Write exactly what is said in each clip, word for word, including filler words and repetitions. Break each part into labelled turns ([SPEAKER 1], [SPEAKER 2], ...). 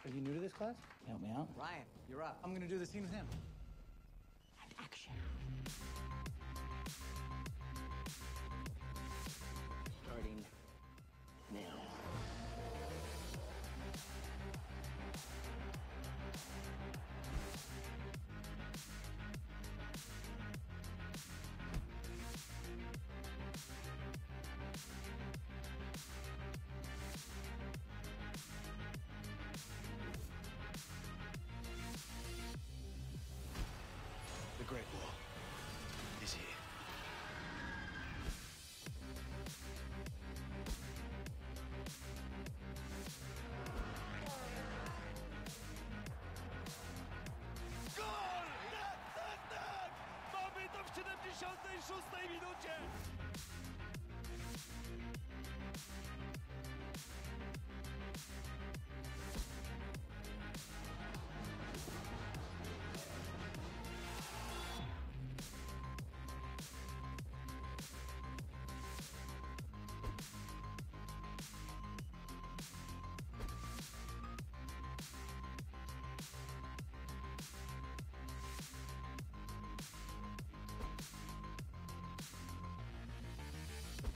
[SPEAKER 1] Are you new to this class? Help me out.
[SPEAKER 2] Ryan, you're up. I'm gonna do the scene with him.
[SPEAKER 1] And action. Starting now.
[SPEAKER 3] The Great Wall is here.
[SPEAKER 4] Gol! Tak, tak, tak! Mamy to w siedemdziesiątej szóstej minucie!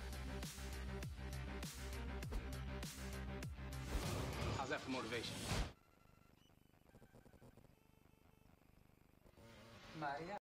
[SPEAKER 5] How's that for motivation?